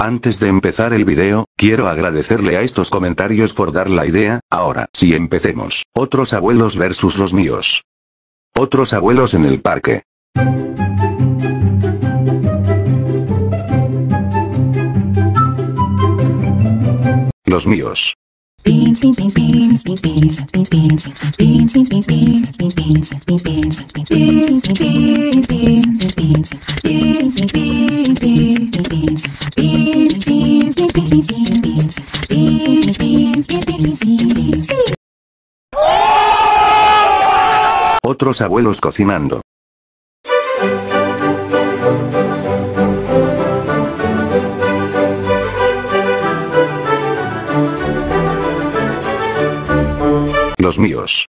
Antes de empezar el video, quiero agradecerle a estos comentarios por dar la idea. Ahora sí, empecemos. Otros abuelos versus los míos. Otros abuelos en el parque. Los míos. Otros abuelos cocinando. Los míos.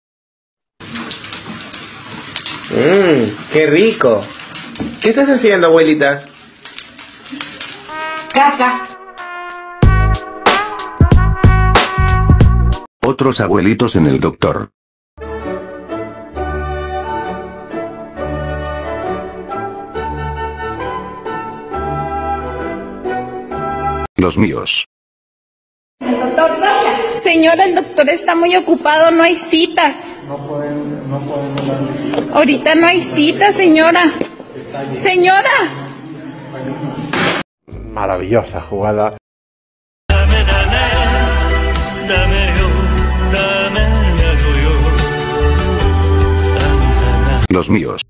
¡Qué rico! ¿Qué estás haciendo, abuelita? Caca. Otros abuelitos en el doctor. Los míos. Señora, el doctor está muy ocupado, no hay citas. No podemos darle cita. Ahorita no hay citas, señora. Señora. Maravillosa jugada. Los míos.